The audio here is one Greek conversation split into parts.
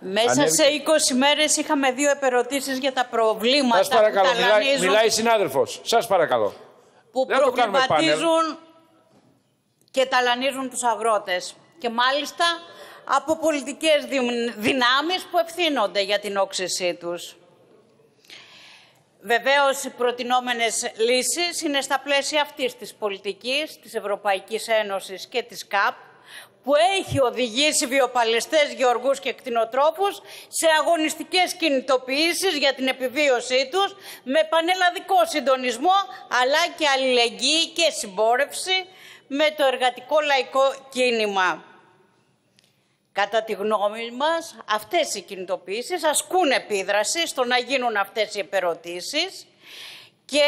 Μέσα σε 20 μέρες είχαμε 2 επερωτήσεις για τα προβλήματα. Σας παρακαλώ, που ταλανίζουν, μιλάει συνάδελφος. Σας παρακαλώ. που προβληματίζουν και ταλανίζουν τους αγρότες. Και μάλιστα από πολιτικές δυνάμεις που ευθύνονται για την όξυσή τους. Βεβαίως, οι προτινόμενες λύσεις είναι στα πλαίσια αυτής της πολιτικής, της Ευρωπαϊκής Ένωσης και της ΚΑΠ, που έχει οδηγήσει βιοπαλαιστές, γεωργούς και κτηνοτρόφους σε αγωνιστικές κινητοποιήσεις για την επιβίωσή τους, με πανελλαδικό συντονισμό, αλλά και αλληλεγγύη και συμπόρευση με το εργατικό λαϊκό κίνημα. Κατά τη γνώμη μας, αυτές οι κινητοποιήσεις ασκούν επίδραση στο να γίνουν αυτές οι επερωτήσεις και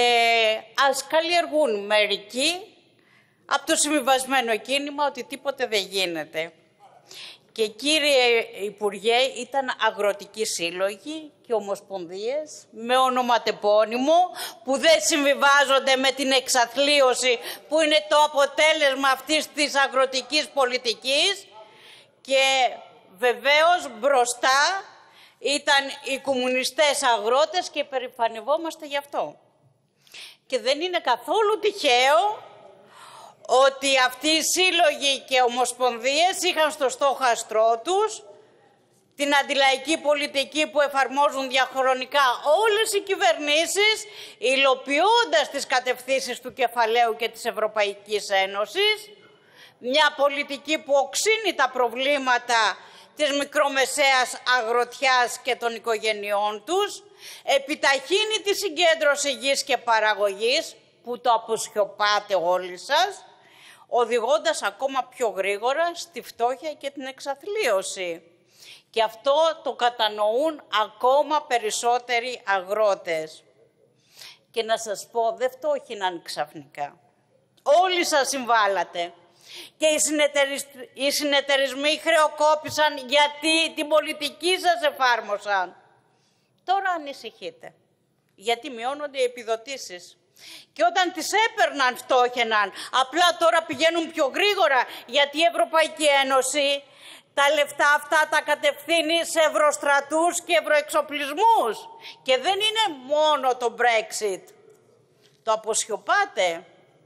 ας καλλιεργούν μερικοί από το συμβιβασμένο κίνημα ότι τίποτε δεν γίνεται. Και κύριε Υπουργέ, ήταν αγροτικοί σύλλογοι και ομοσπονδίες με ονοματεπώνυμο που δεν συμβιβάζονται με την εξαθλίωση που είναι το αποτέλεσμα αυτής της αγροτικής πολιτικής. Και βεβαίως μπροστά ήταν οι κομμουνιστές αγρότες και περηφανευόμαστε γι' αυτό. Και δεν είναι καθόλου τυχαίο ότι αυτοί οι σύλλογοι και ομοσπονδίες είχαν στο στόχαστρό τους την αντιλαϊκή πολιτική που εφαρμόζουν διαχρονικά όλες οι κυβερνήσεις, υλοποιώντας τις κατευθύνσεις του κεφαλαίου και της Ευρωπαϊκής Ένωσης, μια πολιτική που οξύνει τα προβλήματα της μικρομεσαίας αγροτιάς και των οικογενειών τους, επιταχύνει τη συγκέντρωση γης και παραγωγής, που το αποσιωπάτε όλοι σας, οδηγώντας ακόμα πιο γρήγορα στη φτώχεια και την εξαθλίωση. Και αυτό το κατανοούν ακόμα περισσότεροι αγρότες. Και να σας πω, δεν φτώχυναν ξαφνικά. Όλοι σας συμβάλατε. Και οι συνεταιρισμοί χρεοκόπησαν γιατί την πολιτική σας εφάρμοσαν. Τώρα ανησυχείτε, γιατί μειώνονται οι επιδοτήσεις. Και όταν τις έπαιρναν φτώχαιναν, απλά τώρα πηγαίνουν πιο γρήγορα, γιατί η Ευρωπαϊκή Ένωση τα λεφτά αυτά τα κατευθύνει σε ευρωστρατούς και ευρωεξοπλισμούς. Και δεν είναι μόνο το Brexit. Το αποσιωπάτε.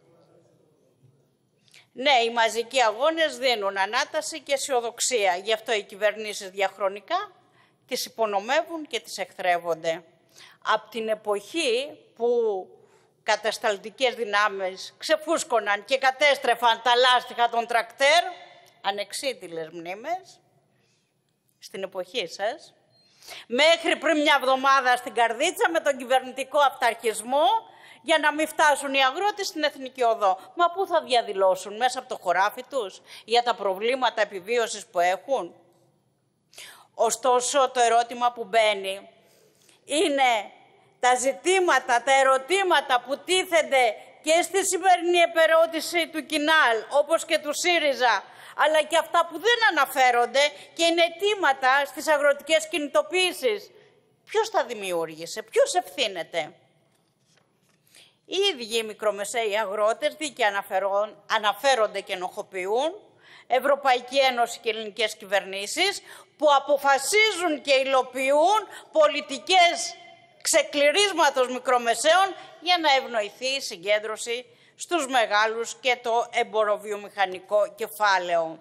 Ναι, οι μαζικοί αγώνες δίνουν ανάταση και αισιοδοξία. Γι' αυτό οι κυβερνήσεις διαχρονικά τις υπονομεύουν και τις εχθρεύονται. Από την εποχή που κατασταλτικές δυνάμεις ξεφούσκωναν και κατέστρεφαν τα λάστιχα των τρακτέρ, ανεξίτηλες μνήμες, στην εποχή σας, μέχρι πριν μια εβδομάδα στην καρδίτσα με τον κυβερνητικό αυταρχισμό, για να μην φτάσουν οι αγρότες στην Εθνική Οδό. Μα πού θα διαδηλώσουν, μέσα από το χωράφι τους, για τα προβλήματα επιβίωσης που έχουν? Ωστόσο, το ερώτημα που μπαίνει είναι τα ζητήματα, τα ερωτήματα που τίθενται και στη σημερινή επερώτηση του Κινάλ, όπως και του ΣΥΡΙΖΑ, αλλά και αυτά που δεν αναφέρονται και είναι αιτήματα στις αγροτικές κινητοποιήσεις. Ποιος τα δημιούργησε, ποιος ευθύνεται? Οι ίδιοι οι μικρομεσαίοι αγρότες δίκαια αναφέρονται και ενοχοποιούν, Ευρωπαϊκή Ένωση και ελληνικές κυβερνήσεις που αποφασίζουν και υλοποιούν πολιτικές ξεκληρίσματος μικρομεσαίων για να ευνοηθεί η συγκέντρωση στους μεγάλους και το εμποροβιομηχανικό κεφάλαιο.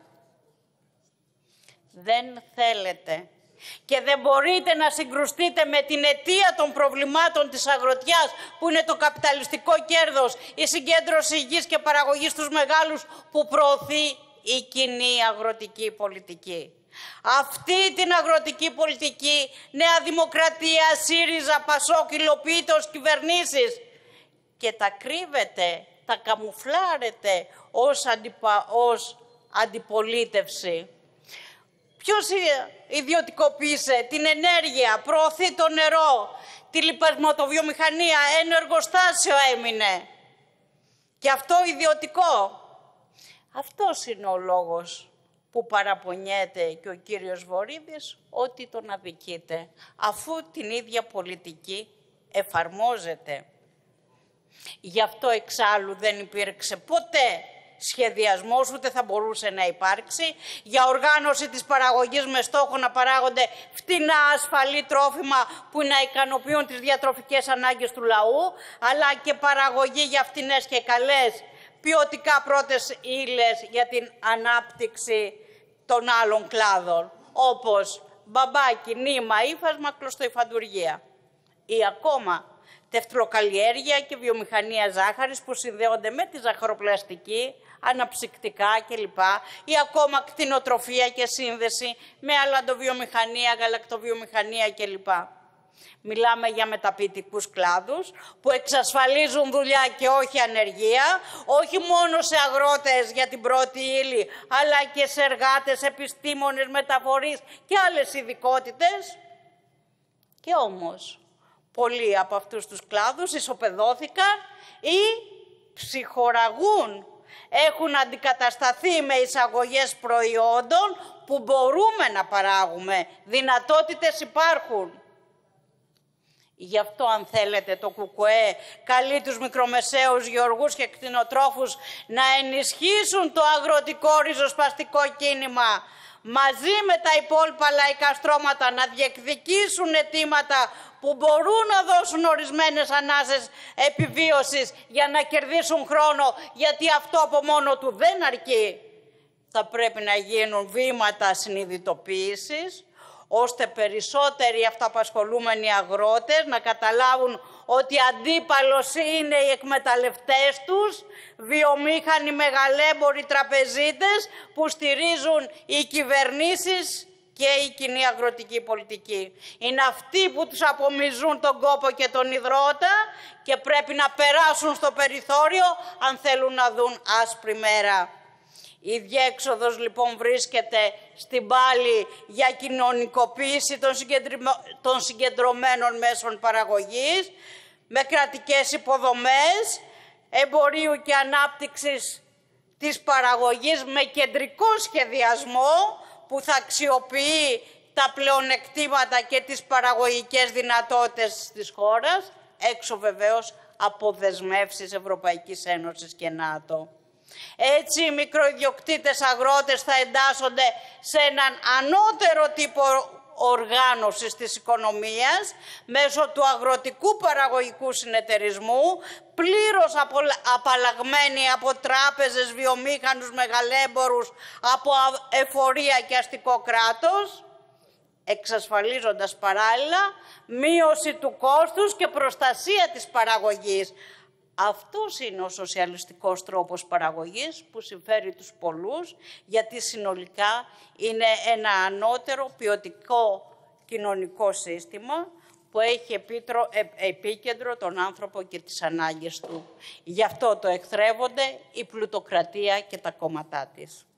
Δεν θέλετε και δεν μπορείτε να συγκρουστείτε με την αιτία των προβλημάτων της αγροτιάς, που είναι το καπιταλιστικό κέρδος, η συγκέντρωση γης και παραγωγής στους μεγάλους, που προωθεί η κοινή αγροτική πολιτική. Αυτή την αγροτική πολιτική Νέα Δημοκρατία, ΣΥΡΙΖΑ, ΠΑΣΟΚ υλοποιείται ως κυβερνήσεις και τα κρύβετε, τα καμουφλάρετε ως αντιπολίτευση. Ποιος ιδιωτικοποίησε την ενέργεια, προωθεί το νερό, τη λιπασματοβιομηχανία, ένα εργοστάσιο έμεινε. Και αυτό ιδιωτικό. Αυτός είναι ο λόγος που παραπονιέται και ο κύριος Βορίδης ότι τον αδικείται, αφού την ίδια πολιτική εφαρμόζεται. Γι' αυτό εξάλλου δεν υπήρξε ποτέ σχεδιασμός, ούτε θα μπορούσε να υπάρξει, για οργάνωση της παραγωγής με στόχο να παράγονται φτηνά ασφαλή τρόφιμα που να ικανοποιούν τις διατροφικές ανάγκες του λαού, αλλά και παραγωγή για φτηνές και καλές ποιοτικά πρώτες ύλες για την ανάπτυξη των άλλων κλάδων, όπως μπαμπάκι, νήμα, ύφασμα, κλωστοϊφαντουργία. Ή ακόμα τεφτλοκαλλιέργεια και βιομηχανία ζάχαρης που συνδέονται με τη ζαχαροπλαστική, αναψυκτικά κλπ. Ή ακόμα κτηνοτροφία και σύνδεση με αλαντοβιομηχανία, γαλακτοβιομηχανία κλπ. Μιλάμε για μεταποιητικούς κλάδους που εξασφαλίζουν δουλειά και όχι ανεργία, όχι μόνο σε αγρότες για την πρώτη ύλη, αλλά και σε εργάτες, επιστήμονες, μεταφορείς και άλλες ειδικότητες. Και όμως, πολλοί από αυτούς τους κλάδους ισοπεδώθηκαν ή ψυχοραγούν. Έχουν αντικατασταθεί με εισαγωγές προϊόντων που μπορούμε να παράγουμε. Δυνατότητες υπάρχουν. Γι' αυτό, αν θέλετε, το ΚΚΕ καλεί τους μικρομεσαίους γεωργούς και κτηνοτρόφους να ενισχύσουν το αγροτικό ριζοσπαστικό κίνημα μαζί με τα υπόλοιπα λαϊκά στρώματα, να διεκδικήσουν αιτήματα που μπορούν να δώσουν ορισμένες ανάσες επιβίωσης για να κερδίσουν χρόνο, γιατί αυτό από μόνο του δεν αρκεί. Θα πρέπει να γίνουν βήματα συνειδητοποίησης, ώστε περισσότεροι αυτοαπασχολούμενοι αγρότες να καταλάβουν ότι αντίπαλος είναι οι εκμεταλλευτές τους, βιομήχανοι, μεγαλέμποροι, τραπεζίτες που στηρίζουν οι κυβερνήσεις και η κοινή αγροτική πολιτική. Είναι αυτοί που τους απομυζούν τον κόπο και τον υδρότα και πρέπει να περάσουν στο περιθώριο αν θέλουν να δουν άσπρη μέρα. Η διέξοδος λοιπόν βρίσκεται στην πάλη για κοινωνικοποίηση των συγκεντρωμένων μέσων παραγωγής, με κρατικές υποδομές, εμπορίου και ανάπτυξης της παραγωγής με κεντρικό σχεδιασμό που θα αξιοποιεί τα πλεονεκτήματα και τις παραγωγικές δυνατότητες της χώρας, έξω βεβαίως από δεσμεύσεις Ευρωπαϊκής Ένωσης και ΝΑΤΟ. Έτσι οι μικροϊδιοκτήτες αγρότες θα εντάσσονται σε έναν ανώτερο τύπο οργάνωσης της οικονομίας μέσω του αγροτικού παραγωγικού συνεταιρισμού, πλήρως απαλλαγμένοι από τράπεζες, βιομήχανους, μεγαλέμπορους, από εφορία και αστικό κράτος, εξασφαλίζοντας παράλληλα μείωση του κόστους και προστασία της παραγωγής. Αυτός είναι ο σοσιαλιστικός τρόπος παραγωγής που συμφέρει τους πολλούς, γιατί συνολικά είναι ένα ανώτερο ποιοτικό κοινωνικό σύστημα που έχει επίκεντρο τον άνθρωπο και τις ανάγκες του. Γι' αυτό το εχθρεύονται η πλουτοκρατία και τα κόμματά της.